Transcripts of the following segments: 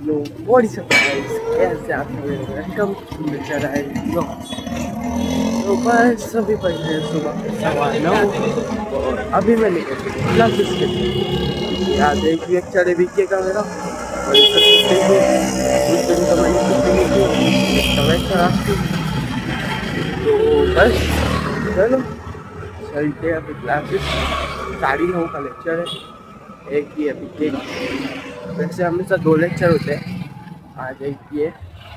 लो body surprise कैसे आप welcome to nature and blogs. तो बस अभी बज रहे सुबह 9:15 और अभी मैं निकल क्लासेस के लिए। याद है कि एक चढ़े बीके का मेरा और उस दिन तो मैंने छुट्टी नहीं की, तबीयत खराब थी। तो बस चलो चलते हैं अभी क्लासेस। 9:30 का लेक्चर है, एक ही अभी के। वैसे हमेशा 2 लेक्चर होते हैं, आज एक ये।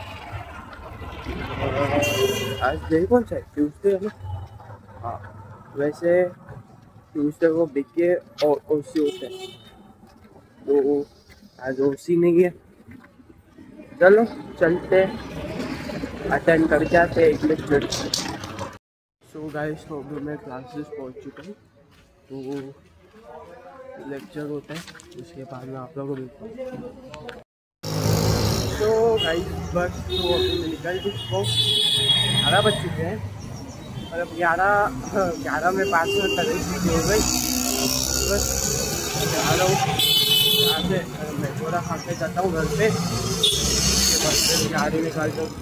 आज डे कौन सा है? ट्यूसडे है ना? हाँ, वैसे ट्यूसडे को बीके और ओसी होते हैं, तो आज ओसी नहीं है। चलो चलते अटेंड करके आते एक लेक्चर। सो गाइस, तो अभी मैं क्लासेस पहुंच चुका हूँ, तो लेक्चर होता है, उसके बाद में आप लोगों को मिलता हूँ। तो गाइस बस तो अभी मैं निकल चुका हूँ, 11 बज चुके हैं, मतलब 11 में 5 मिनट पहले छुट्टी हो गई। बस जा रहा हूँ, यहाँ से मैं थोड़ा खा के जाता हूँ घर पे, उसके बाद फिर गाड़ी निकालता हूँ।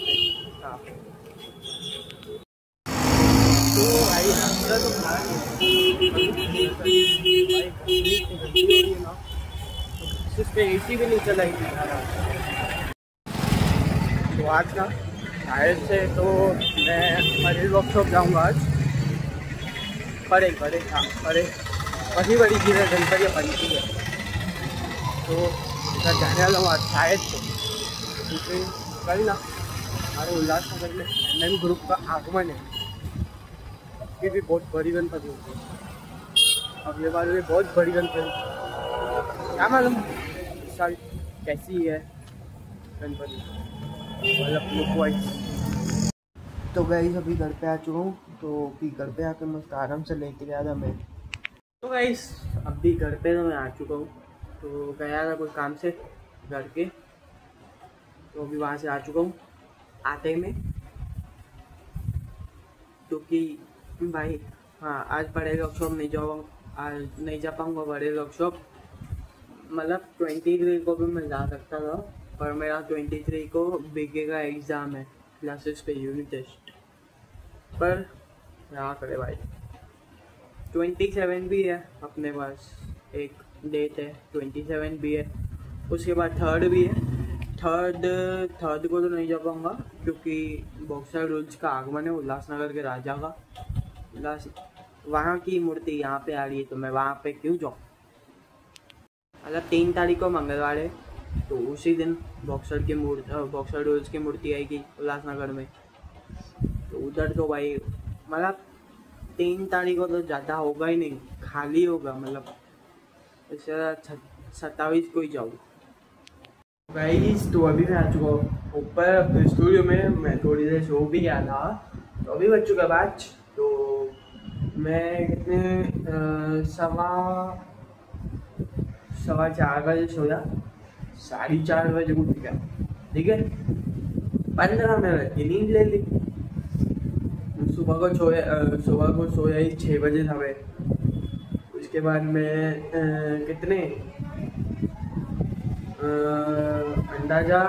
तो भाई रास्ता तो खा इस पे AC भी नहीं चलाई थी। तो आज ना शायद से तो मैं परेल वर्कशॉप जाऊँगा आज। परे हाँ परे बड़ी चीज़ है, जनपद या बड़ी चीज़ है, तो इधर जाने वाला हूँ आज शायद से। क्योंकि कल ना हमारे उल्लासनगर में MM ग्रुप का आगमन है, ये भी बहुत बड़ी गणपति होती है। अब ये बार भी बहुत बड़ी गणपति, क्या मालूम इस साल कैसी है गणपति, मतलब लुक वाइज। तो गाइस अभी घर पे आ चुका हूँ, तो अभी घर पे आकर मस्त आराम से लेके गया था मैं। तो गाइस अभी घर पे तो मैं आ चुका हूँ, तो गया था कोई काम से घर के, तो अभी वहाँ से आ चुका हूँ आते में। क्योंकि भाई हाँ, आज बड़े वर्कशॉप नहीं जाऊँगा, आज नहीं जा पाऊँगा बड़े वर्कशॉप। मतलब 23 को भी मैं जा सकता था, पर मेरा 23 को बीके का एग्ज़ाम है, क्लासेस पे यूनिट टेस्ट। पर क्या करे भाई, 27 भी है अपने पास, एक डेट है 27 भी है, उसके बाद 3rd भी है। थर्ड को तो नहीं जा पाऊँगा, क्योंकि बॉक्सर रूल्स का आगमन है उल्लासनगर के राजा का। वहाँ की मूर्ति यहाँ पे आ रही है, तो मैं वहाँ पे क्यों जाऊँ। मतलब 3 तारीख को मंगलवार है, तो उसी दिन बॉक्सर रूल्स की मूर्ति आएगी उल्लासनगर में, तो उधर तो भाई मतलब 3 तारीख को तो ज़्यादा होगा ही नहीं, खाली होगा। मतलब इससे 27 को ही जाऊँ। गाइस तो अभी मैं आ चुका हूँ ऊपर स्टूडियो में, मैं थोड़ी देर सो भी गया था, तो अभी बज चुका 5। तो मैं कितने 4:15 बजे सोया, 4:30 बजे उठ गया, ठीक है। 15 मिनट की नींद ले ली। सुबह को सोया ही 6 बजे था मैं। उसके बाद मैं कितने अंदाजा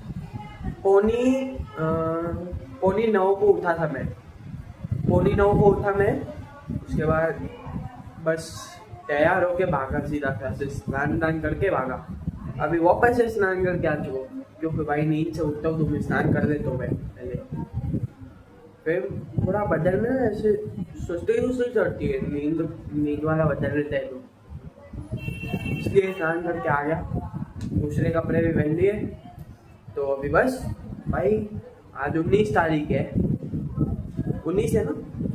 पौनी 9 को उठा था मैं, पौनी 9 को उठा मैं। उसके बाद बस तैयार होके भागा सीधा क्लासेस, स्नान करके भागा। अभी वापस से स्नान करके आ चुका हूँ, क्योंकि भाई नींद से उठता हूँ तो मैं स्नान कर लेता हूँ पहले। फिर थोड़ा बदल में ऐसे सुस्ती चढ़ती है, नींद वाला बदल लेता है, तो इसलिए स्नान करके आ गया। दूसरे कपड़े भी पहन लिए, तो अभी बस भाई आज 19 तारीख है, 19 है ना,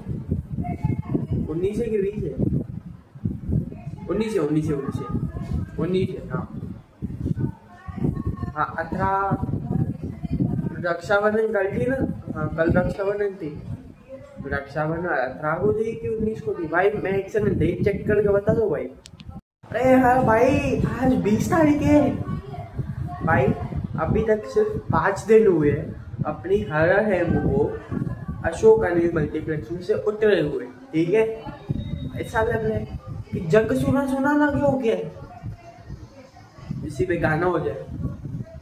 19 है कि 20 है? 19 है हाँ 18 रक्षाबंधन कल थी ना। हाँ कल रक्षाबंधन थी, रक्षाबंधन 18 को थी कि 19 को थी भाई, मैं एक सेकंड डेट चेक करके बता दो भाई। अरे हाँ भाई आज 20 तारीख है भाई, अभी तक सिर्फ 5 दिन हुए अपनी हर है वो अशोक अनिल मल्टीप्लेक्स में से उतरे हुए, ठीक है। ऐसा लग रहा है कि जग सुना लगे हो गया, इसी पे गाना हो जाए।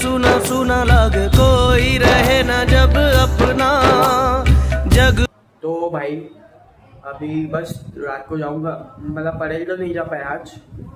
सुना सुना लगे, कोई रहे ना जब अपना जग। तो भाई अभी बस रात को जाऊंगा, मतलब परेड तो नहीं जा पाया आज।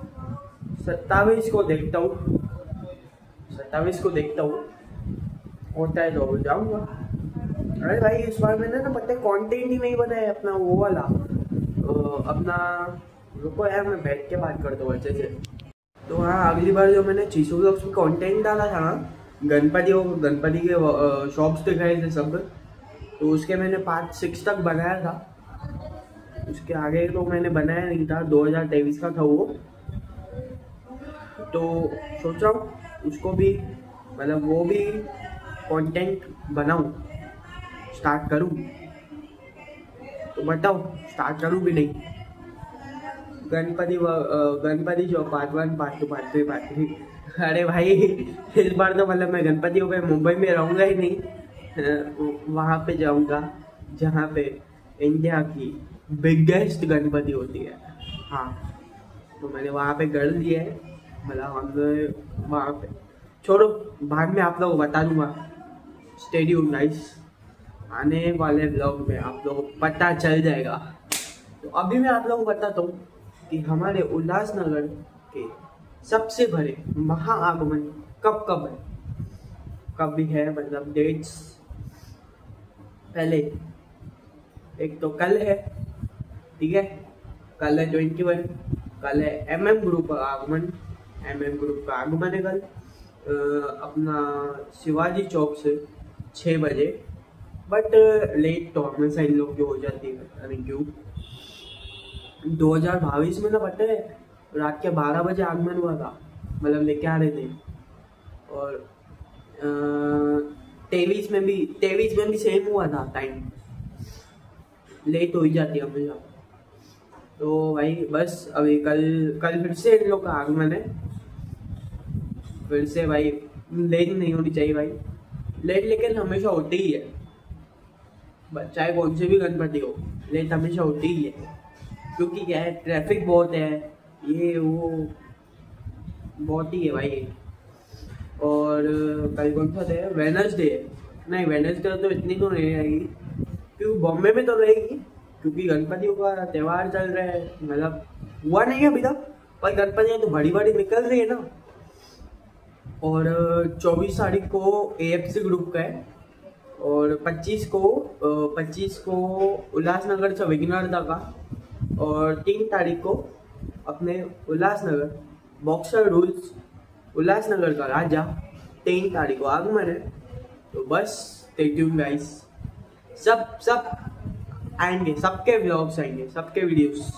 27 को देखता हूँ, 27 को देखता हूँ, होता है तो जाऊंगा। अरे भाई इस बार मैंने ना पता है कंटेंट ही नहीं बनाया अपना वो वाला, अपना रुको यार मैं बैठ के बात करता हूँ अच्छे से। तो हाँ, अगली बार जो मैंने चीसू ब्लॉग्स में कंटेंट डाला था ना, गणपति के शॉप्स दिखाए थे सब, तो उसके मैंने 5-6 तक बनाया था। उसके आगे तो मैंने बनाया नहीं था, 2023 का था वो। तो सोच रहा हूँ उसको भी, मतलब वो भी कंटेंट बनाऊँ, स्टार्ट करूँ। तो बताओ स्टार्ट करूँ भी नहीं। गणपति जो पार्ट 1, पार्ट 2, पार्ट 3, पार्ट 3। अरे भाई इस बार तो मतलब मैं गणपतियों पे मुंबई में रहूँगा ही नहीं, वहाँ पे जाऊँगा जहाँ पे इंडिया की बिगेस्ट गणपति होती है। हाँ, तो मैंने वहाँ पे कर लिया है, मतलब हम वहाँ पे, छोड़ो बाद में आप लोग बता दूंगा। स्टे ट्यून्ड गाइस, आने वाले ब्लॉग में आप लोगों को पता चल जाएगा। तो अभी मैं आप लोगों को बताता हूँ कि हमारे उल्लासनगर के सबसे बड़े महाआगमन कब है, कब भी है, मतलब डेट्स। पहले एक तो कल है, ठीक है, कल है 21, कल है MM ग्रुप का आगमन। MM ग्रुप का आगमन है कल अपना शिवाजी चौक से 6 बजे। बट लेट तो हमेशा इन लोग की हो जाती है, अरे क्यों। 2022 में ना पता है रात के 12 बजे आगमन हुआ था, मतलब लेके आ रहे थे। और 23 में भी सेम हुआ था, टाइम लेट हो ही जाती है हमेशा। तो भाई बस अभी कल फिर से इन लोग का आगमन है, फिर से भाई लेट नहीं होनी चाहिए भाई, लेट लेकिन हमेशा होती ही है, चाहे कौन से भी गणपति हो, लेट हमेशा होती ही है। क्योंकि क्या है, ट्रैफिक बहुत है, ये वो बहुत ही है भाई। और कल कौन सा डे है, वेडनेसडे है। नहीं वेडनेसडे तो इतनी तो नहीं रहेगी, क्योंकि बॉम्बे में तो रहेगी, क्योंकि गणपतियों का त्यौहार चल रहा है, मतलब हुआ नहीं है अभी तक, पर गणपतियाँ तो बड़ी बड़ी निकल रही है ना। और 24 तारीख को AFC ग्रुप का है, और 25 को उल्लासनगर से विघ्नहर्ता का, और 3 तारीख को अपने उल्लासनगर बॉक्सर रूल्स उल्लासनगर का राजा 3 तारीख को आगमन है। तो बस स्टे ट्यून्ड गाइस, सब आएंगे, सबके व्लॉग्स आएंगे, सबके वीडियोस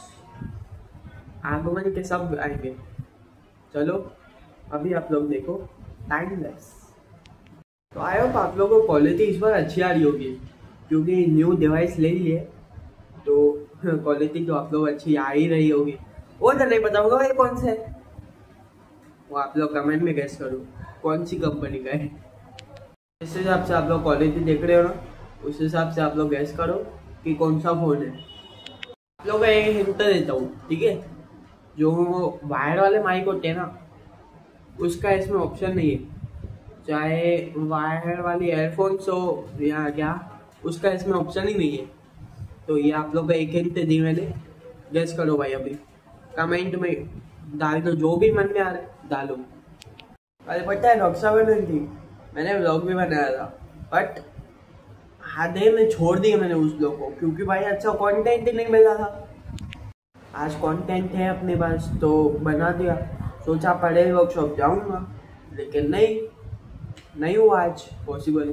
आगमन के सब आएंगे। चलो अभी आप लोग देखो टाइमलेस। तो आई होप आप लोगों को क्वालिटी इस बार अच्छी आ रही होगी, क्योंकि न्यू डिवाइस ले लिए तो क्वालिटी तो आप लोग अच्छी आ ही रही होगी। वो तो नहीं पता होगा ये कौन सा है, वो आप लोग कमेंट में गेस करो कौन सी कंपनी का है। जिस हिसाब से आप लोग क्वालिटी देख रहे हो ना, उस हिसाब से आप लोग गेस करो कि कौन सा फोन है। आप लोग का एक हिंट देता हूँ, ठीक है, जो वायर वाले माइक होते हैं ना, उसका इसमें ऑप्शन नहीं है। चाहे वायर वाली एयरफोन्स हो या क्या, उसका इसमें ऑप्शन ही नहीं है। तो ये आप लोग का एक हिंट दी मैंने, गेस करो भाई। अभी कमेंट में डाल दो, जो भी मन में आ रहा है डालो। अरे पता है रक्षाबंधन थी, मैंने व्लॉग भी बनाया था, बट आधे में छोड़ दिया मैंने उस व्लॉग को, क्योंकि भाई अच्छा कंटेंट ही नहीं मिला था। आज कंटेंट है अपने पास तो बना दिया, सोचा पढ़े वर्कशॉप जाऊंगा, लेकिन नहीं हुआ आज पॉसिबल।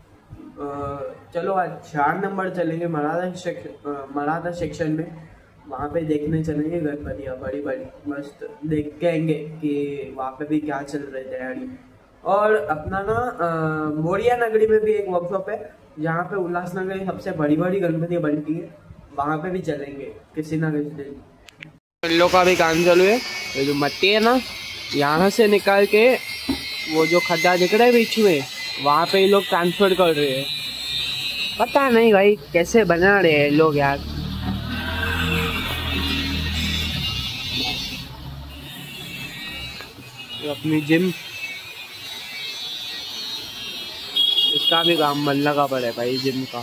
चलो आज 4 नंबर चलेंगे मराठा सेक्शन में, वहाँ पे देखने चलेंगे गणपतियाँ बड़ी बड़ी मस्त, देख के आएंगे कि वहाँ पे भी क्या चल रही तैयारी। और अपना ना मोरिया नगरी में भी एक वर्कशॉप है, जहाँ पे उल्लासनगर की सबसे बड़ी बड़ी गणपतियाँ बनती है, वहाँ पे भी चलेंगे किसी ना किसी दिन। इन लोग का भी काम चालू है, ये जो मट्टी है ना, यहाँ से निकाल के वो जो खड्डा दिख रहा है बीच में, वहाँ पे ये लोग ट्रांसफर कर रहे हैं। पता नहीं भाई कैसे बना रहे हैं लोग यार। अपनी जिम इसका भी काम मन लगा पड़ा है भाई जिम का।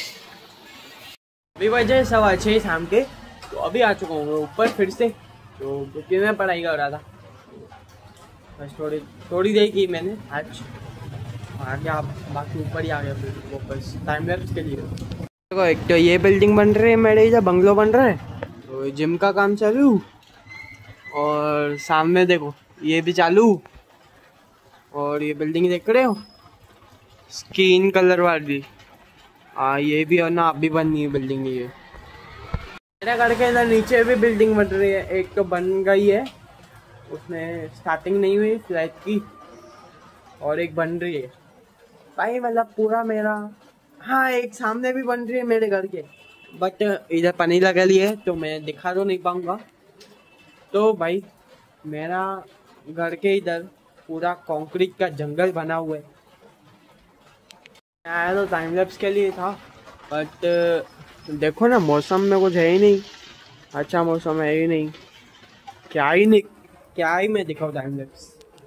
अभी बजे 6:15 शाम के, तो अभी आ चुका हूँ ऊपर फिर से, तो क्योंकि मैं पढ़ाई कर रहा था, बस थोड़ी देर की मैंने आज, आगे आप बाकी ऊपर ही आ गया फिर वापस टाइम लैप्स के लिए। देखो एक तो ये बिल्डिंग बन रही है मेरे इधर, बंगलो बन रहा है, तो जिम का काम चालू, और सामने देखो ये भी चालू, और ये बिल्डिंग देख रहे हो स्किन कलर वाली, हाँ ये भी है ना, अभी बननी है बिल्डिंग ये। मेरा घर के इधर नीचे भी बिल्डिंग बन रही है, एक तो बन गई है, उसमें स्टार्टिंग नहीं हुई फ्लैट की, और एक बन रही है भाई, मतलब पूरा मेरा, हाँ एक सामने भी बन रही है मेरे घर के, बट इधर पानी लगा ली है तो मैं दिखा तो नहीं पाऊंगा। तो भाई मेरा घर के इधर पूरा कंक्रीट का जंगल बना हुआ है। आया तो टाइम लैप्स के लिए था, बट देखो ना मौसम में कुछ है ही नहीं, अच्छा मौसम है ही नहीं, क्या ही मैं दिखाऊँ टाइम लैप्स।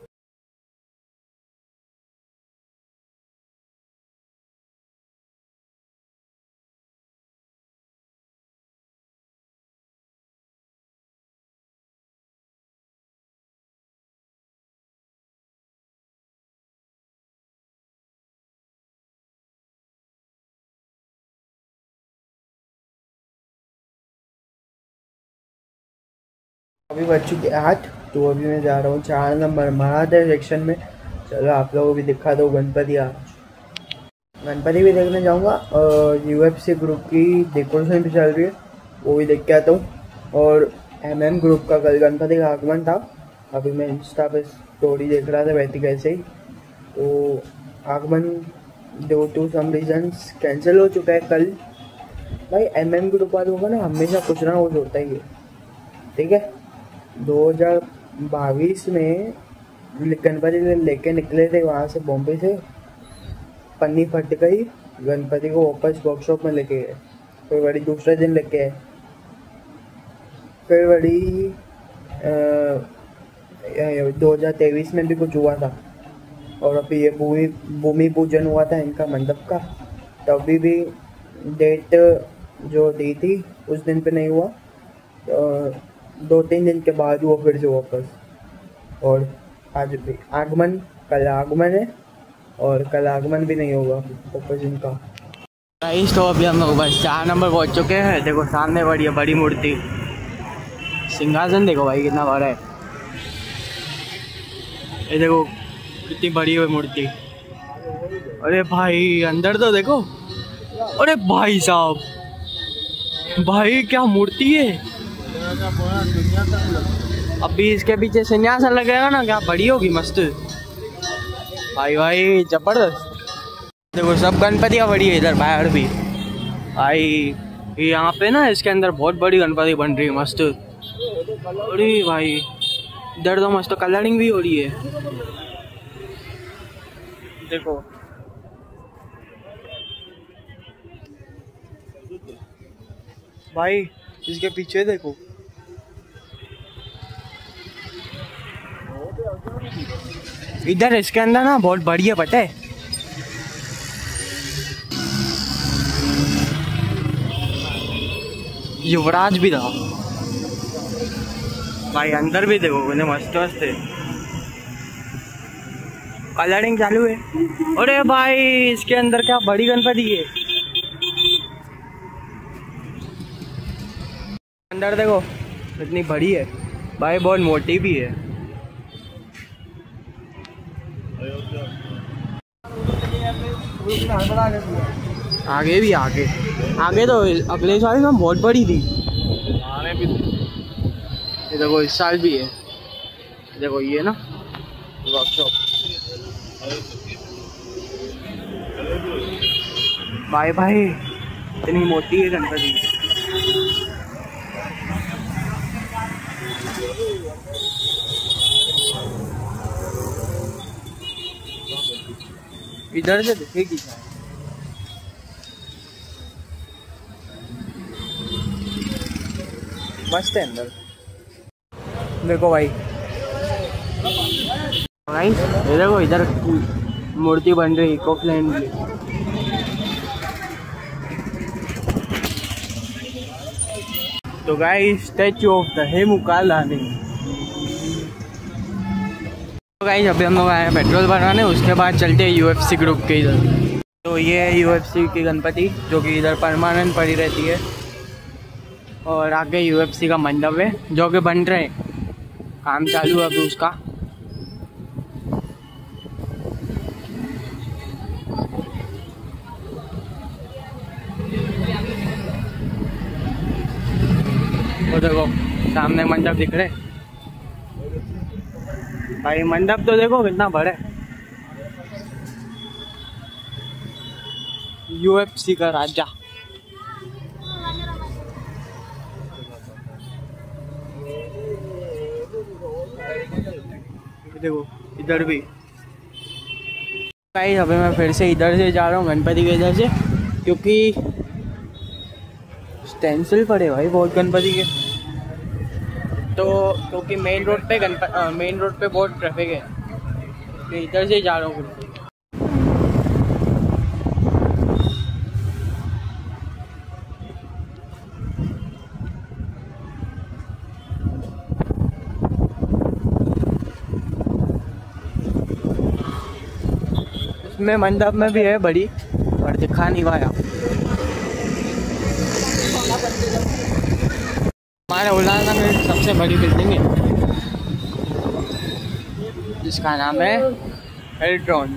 अभी बज चुके 8, तो अभी मैं जा रहा हूँ 4 नंबर महादेव सेक्शन में। चलो आप लोगों को भी दिखा दो गणपति, आज गणपति भी देखने जाऊँगा, और UFC ग्रुप की डेकोरेशन भी चल रही है, वो भी देख के आता हूँ। और MM ग्रुप का कल गणपति का आगमन था, अभी मैं इंस्टा पे स्टोरी देख रहा था वैसे कैसे ही, तो आगमन due to some reasons cancel हो चुका है कल। भाई MM ग्रुप वालों का ना हमेशा कुछ ना कुछ होता ही है, ठीक है। 2022 में गणपति लेके निकले थे वहाँ से, बॉम्बे से, पन्नी फट गई, गणपति को वापस वर्कशॉप में लेके गए, फिर बड़ी दूसरे दिन लेके आए, फिर बड़ी 2023 में भी कुछ हुआ था, और अभी ये भूमि पूजन हुआ था इनका मंडप का, तभी भी डेट जो दी थी उस दिन पे नहीं हुआ, तो 2-3 दिन के बाद वो फिर से वापस, और आज भी आगमन, कल आगमन है, और कल आगमन भी नहीं होगा वापस इनका। तो अभी हम लोग बस 4 नंबर पहुँच चुके हैं। देखो सामने बड़ी मूर्ति, सिंहासन देखो भाई कितना बड़ा है, ये देखो कितनी बड़ी है मूर्ति। अरे भाई अंदर तो देखो, अरे भाई साहब, भाई क्या मूर्ति है। अभी इसके पीछे संन्यासन लगेगा ना, क्या बड़ी होगी मस्त भाई जबरदस्त। देखो सब गणपतियाँ बड़ी है इधर बाहर भी भाई, यहाँ पे ना इसके अंदर बहुत बड़ी गणपति बन रही है मस्त। अरे भाई इधर तो मस्त कलरिंग भी हो रही है, देखो भाई इसके पीछे देखो, इधर इसके अंदर ना बहुत बढ़िया, पता है युवराज भी था भाई, अंदर भी देखो मैंने मस्त मस्त है, कलरिंग चालू है। अरे भाई इसके अंदर क्या बड़ी गणपति है, अंदर देखो इतनी बड़ी है भाई, बहुत मोटी भी है। आगे भी आगे तो अगले साल में बहुत बड़ी थी, ये देखो इस साल भी है, देखो ये ना वर्कशॉप भाई इतनी मोटी है गणपति। इधर से दिखेगी मस्त है अंदर, देखो भाई ये देखो इधर मूर्ति बन रही इको फ्रेंडली। तो guys statue of the Hemu Kalani. तो गाइस अभी हम लोग आए हैं पेट्रोल भराने, उसके बाद चलते हैं UFC ग्रुप के इधर। तो ये है UFC की गणपति जो कि इधर परमानेंट पड़ी रहती है, और आगे UFC का मंडप है जो कि बन रहे हैं, काम चालू है अभी उसका। वो देखो सामने मंडप दिख रहे भाई, मंडप तो देखो कितना बड़ा है। UFC का राजा। देखो इधर भी। भाई अभी मैं फिर से इधर से जा रहा हूँ, गणपति के इधर से, क्योंकि स्टेंसिल पड़े भाई बहुत गणपति के। तो क्योंकि मेन रोड पे बहुत ट्रैफिक है, तो इधर से जा रहा हूँ। इसमें मंडप में भी है बड़ी, पर दिखा नहीं पाया। हमारे उल्लासनगर में सबसे बड़ी बिल्डिंग है जिसका नाम है एल्ट्रॉन।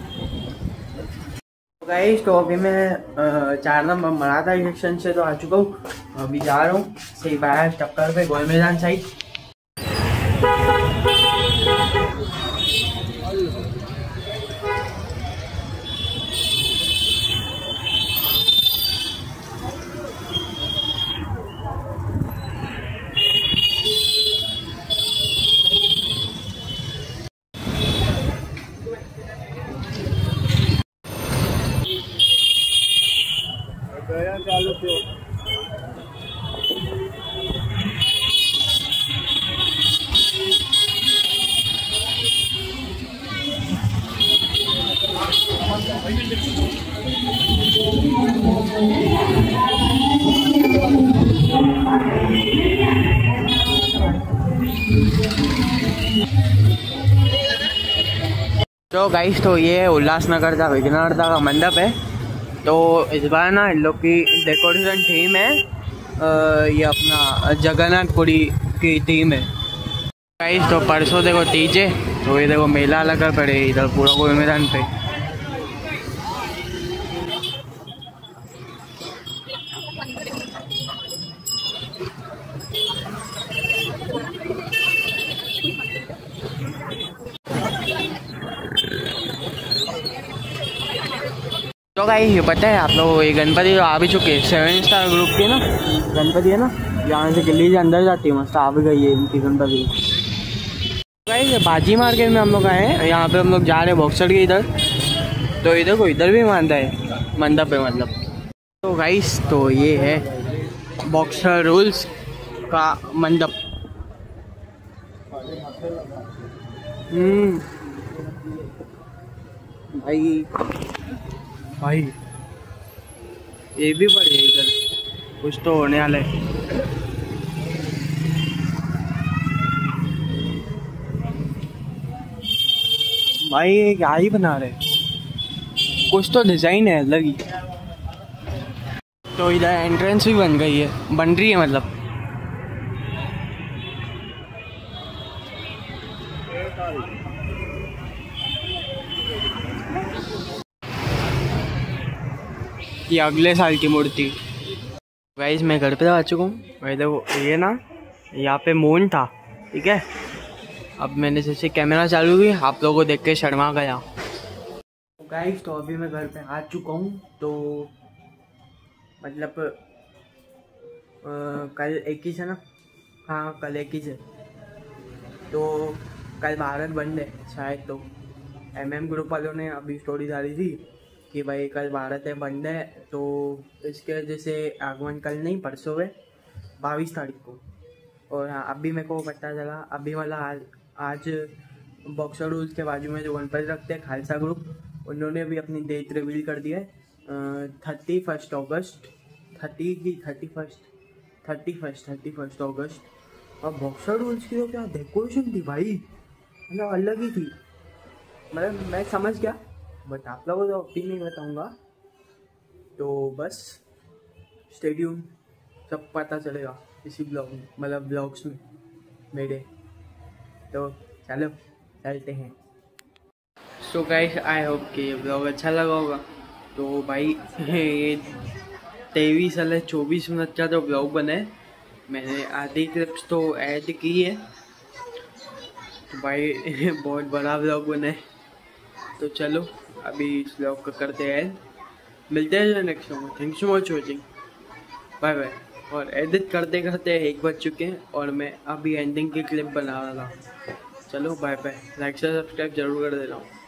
गाइस तो अभी मैं 4 नंबर मराठा सेक्शन से तो आ चुका हूँ, अभी जा रहा हूँ सही बाहर टक्कर पे गोल मैदान साइड। चालू क्यों? तो गाइस तो ये उल्लासनगर का विघ्नहर्ता का मंडप है। तो इस बार ना इन लोग की डेकोरेशन थीम है, ये अपना जगन्नाथपुरी की थीम है। गाइस तो परसों देखो तीज है, तो ये देखो मेला लगा पड़े इधर पूरा गोल मैदान पे। तो गाइस ये पता है आप लोग, ये गणपति तो आ भी चुके हैं, 7 स्टार ग्रुप की ना गणपति है ना, यहाँ से गली से अंदर जाती है, मस्त आ भी गई है इनकी गणपति। गाइस बाजी मार्केट में हम लोग आए हैं, यहाँ पे हम लोग जा रहे हैं बॉक्सर के इधर। तो इधर को इधर भी मानता है मंडप है मतलब। तो गाइस तो ये है बॉक्सर रूल्स का मंडप। भाई ये भी बढ़िया, इधर कुछ तो होने वाला है। भाई ये क्या ही बना रहे, कुछ तो डिजाइन है अलग ही। तो इधर एंट्रेंस भी बन गई है, बन रही है मतलब। ये अगले साल की मूर्ति। गाइस मैं घर पे आ चुका हूँ। भाई देखो ये ना यहाँ पे मून था, ठीक है। अब मैंने जैसे कैमरा चालू की, आप लोगों को देख के शर्मा गया। गाइस तो अभी मैं घर पे आ चुका हूँ। तो मतलब कल 21 है ना, हाँ कल 21 है। तो कल भारत बंद है शायद, तो MM ग्रुप वालों ने अभी स्टोरी डाली थी कि भाई कल भारत है बंद है। तो इसके वजह से आगमन कल नहीं परसों है 22 तारीख को। और हाँ अभी मेरे को पता चला, अभी मतलब आज बॉक्सर रूल्स के बाजू में जो गणपति रखते हैं खालसा ग्रुप, उन्होंने भी अपनी डेट रिवील कर दिया है 31 अगस्त 31 अगस्त। और बॉक्सर रूल्स की तो क्या डेकोरेशन थी भाई, मतलब अलग ही थी। मतलब मैं समझ गया बट आप लोगों को तो नहीं बताऊंगा, तो बस स्टे ट्यून, सब पता चलेगा इसी ब्लॉग में, मतलब ब्लॉग्स में मेरे। तो चलो चलते हैं। सो गाइस आई होप कि ये ब्लॉग अच्छा लगा होगा। तो भाई ये 23-24 मिनट का जो ब्लॉग बना है, मैंने आधी क्लिप्स तो ऐड की है, तो भाई बहुत बड़ा ब्लॉग बना है। तो चलो अभी इस ब्लॉग को करते हैं, मिलते हैं नेक्स्ट में। Thanks so much watching, bye bye. और एडिट करते करते 1 बज चुके हैं और मैं अभी एंडिंग की क्लिप बना रहा था। चलो बाय बाय, लाइक से सब्सक्राइब जरूर कर देना।